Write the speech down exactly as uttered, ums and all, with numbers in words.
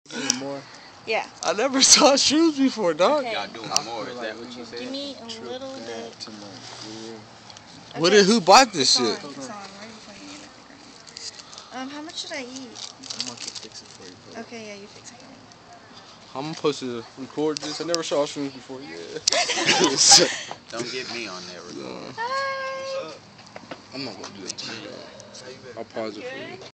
More? Yeah. I never saw shoes before, dog. Okay. Y'all doing more, is that what you said? Give me a little bit. Okay. What did, who bought this it's shit? On, it's on, right before you eat it. Um, how much should I eat? I'm gonna fix it for you. Bro. Okay, yeah, you fix it for me. I'm supposed to record this. I never saw shrooms before. Yeah. Don't get me on that record. Hi. I'm not gonna do that to you. I'll pause it for you.